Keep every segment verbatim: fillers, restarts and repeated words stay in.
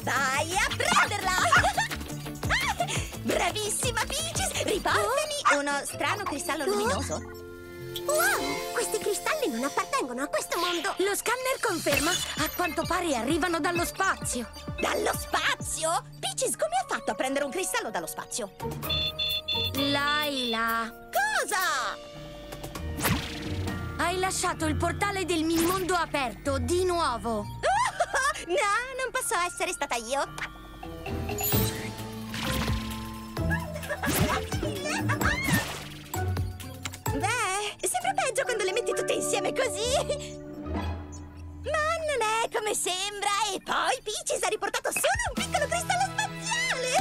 Vai a prenderla! Bravissima, Peaches! Riportami uno strano cristallo luminoso. Wow! Questi cristalli non appartengono a questo mondo! Lo scanner conferma. A quanto pare arrivano dallo spazio. Dallo spazio? Peaches, come ha fatto a prendere un cristallo dallo spazio? Laila, Cosa? hai lasciato il portale del minimondo aperto di nuovo. No, non posso essere stata io. Beh, sembra peggio quando le metti tutte insieme così. Ma non è come sembra. E poi Peaches ha riportato solo un piccolo cristallo spaziale.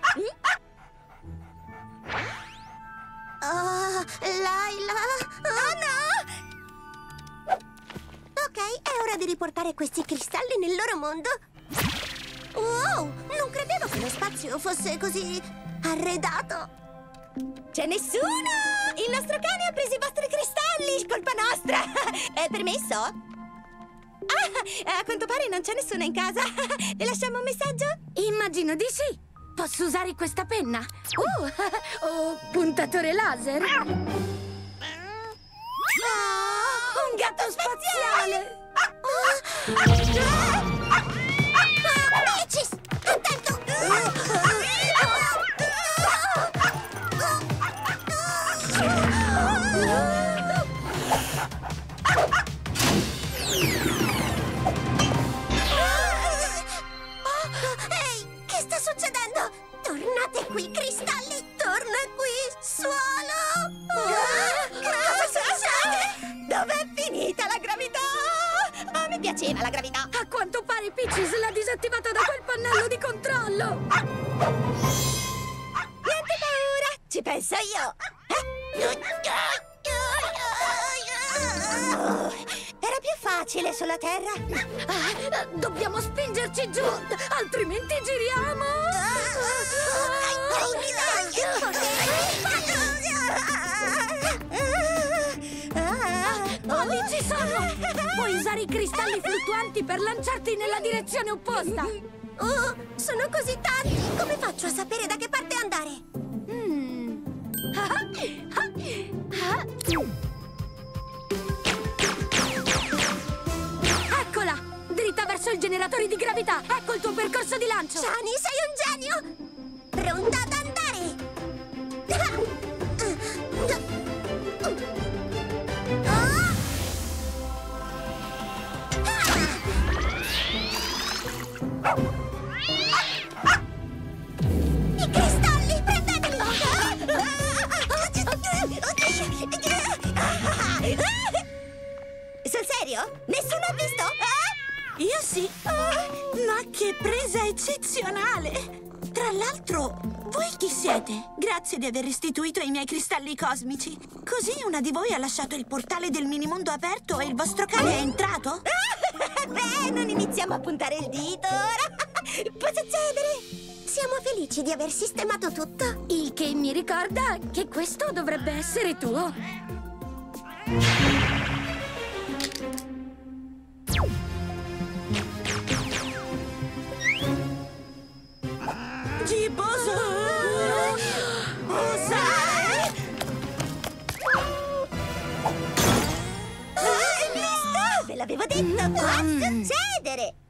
Oh, Laila! Oh no! Ok, è ora di riportare questi cristalli nel loro mondo. Wow! Non credevo che lo spazio fosse così arredato. C'è nessuno! Il nostro cane ha preso i vostri cristalli! Colpa nostra! È permesso? Ah, a quanto pare non c'è nessuno in casa. Le lasciamo un messaggio? Immagino di sì. Posso usare questa penna? Uh, o puntatore laser? Oh, Un gatto spaziale! Peaches! Attento! Ehi, che sta succedendo? Tornate qui, cristalli! Torna qui, suolo! Cosa succede? Dov'è finita la gravità? Ah, mi piaceva la gravità. A quanto pare Peaches l'ha disattivata da quel pannello di controllo. Niente paura, ci penso io. Era più facile sulla terra. Ah, dobbiamo spingerci giù, altrimenti giriamo. Oh, lì ci sono! Puoi usare i cristalli fluttuanti per lanciarti nella direzione opposta. Oh, sono così tanti! Come faccio a sapere da che parte andare? Mm. Eccola! Dritta verso il generatore di gravità! Ecco il tuo percorso di lancio! Shani, sei un genio! Pronta ad andare! I cristalli, prendeteli! Sul serio? Nessuno ha visto? Eh? Io sì. Ma che presa eccezionale! Tra l'altro, voi chi siete? Grazie di aver restituito i miei cristalli cosmici. Così una di voi ha lasciato il portale del minimondo aperto e il vostro cane è entrato? Beh, non iniziamo a puntare il dito ora. Può succedere. Siamo felici di aver sistemato tutto. Il che mi ricorda che questo dovrebbe essere tuo. Gibboso! Osa! Hai visto? Ve l'avevo detto. Può succedere.